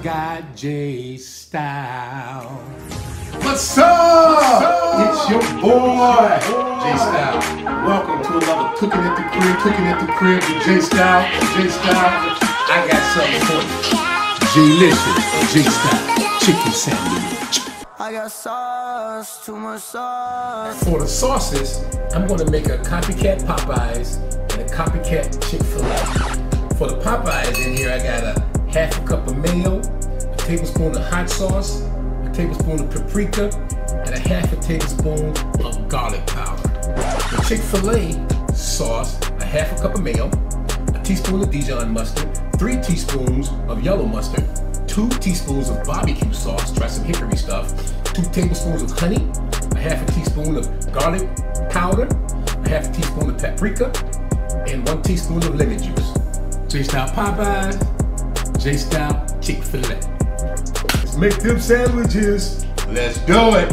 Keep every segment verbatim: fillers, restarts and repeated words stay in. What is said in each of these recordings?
got J-Style. What's up? It's your boy, J-Style. Welcome to another Cooking at the Crib, Cooking at the Crib with J-Style. J-Style, I got something for you. JAYLICIOUS J-Style Chicken Sandwich. I got sauce, too much sauce. For the sauces, I'm going to make a copycat Popeyes and a copycat Chick-fil-A. For the Popeyes in here, I got a half a cup of mayo, a tablespoon of hot sauce, a tablespoon of paprika, and a half a tablespoon of garlic powder. The Chick-fil-A sauce, a half a cup of mayo, a teaspoon of Dijon mustard, three teaspoons of yellow mustard, two teaspoons of barbecue sauce, try some hickory stuff, two tablespoons of honey, a half a teaspoon of garlic powder, a half a teaspoon of paprika, and one teaspoon of lemon juice. J-Style Popeyes, J-Style Chick-fil-A. Let's make them sandwiches. Let's do it.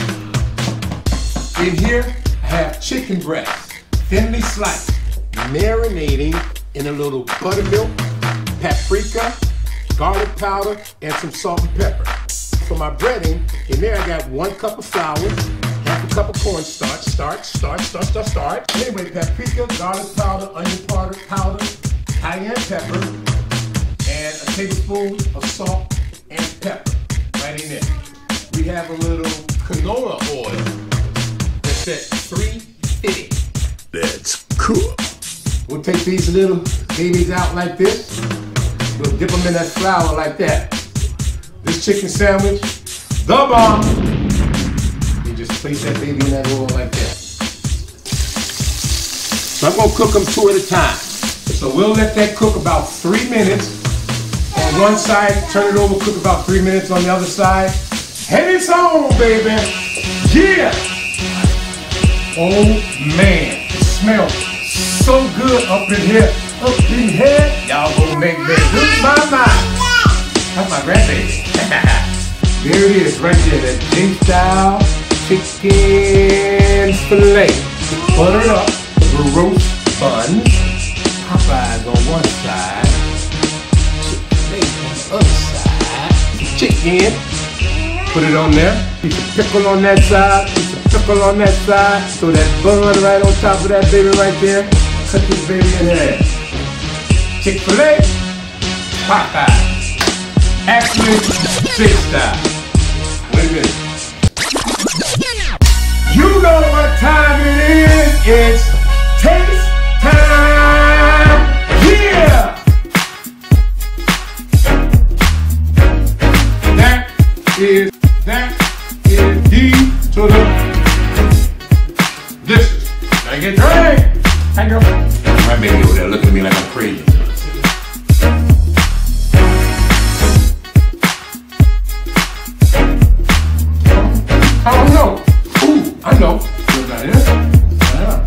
In here, I have chicken breast, thinly sliced, marinating in a little buttermilk, paprika, garlic powder, and some salt and pepper. For my breading, in there I got one cup of flour, half a cup of cornstarch, starch, starch, starch, starch, starch. Anyway, paprika, garlic powder, onion powder, powder, cayenne pepper, and a tablespoon of salt and pepper right in there. We have a little canola oil that's at three fifty. That's cool. We'll take these little babies out like this. We'll dip them in that flour like that. This chicken sandwich, the bomb. You just place that baby in that oil like that. So I'm gonna cook them two at a time. So we'll let that cook about three minutes on one side, turn it over, cook about three minutes on the other side. And it's on, baby. Yeah. Oh man, it smells so good up in here. Up in here, y'all gonna make me lose my mind. That's my grandbaby. There it is, right there, that J-Style chicken fillet. Butter up, with roast buns, Popeyes on one side, Chick-fil-A on the other side, chicken, put it on there, piece of pickle on that side, piece of pickle on that side, so that bun right on top of that baby right there, cut this baby in half. Chick-fil-A, Popeyes, actually J-Style. Wait a minute. You know what time it is. It's taste time. Yeah. That is that is the to the dishes. Gotta get drank. Hey girl. My baby over there looking at me like I'm crazy. I don't know. Ooh, I know. What that is? Yeah.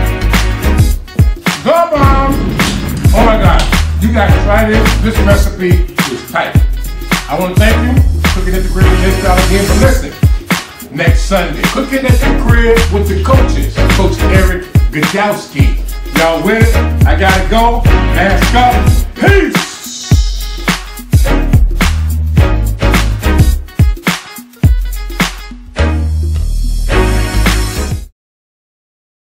The bomb! Oh my God. You guys try this. This recipe is tight. I want to thank you, Cooking at the Crib with J-Style again, for listening. Next Sunday, Cooking at the Crib with the coaches. Coach Eric Godowski. Y'all with it? I gotta go. Mask up. Peace!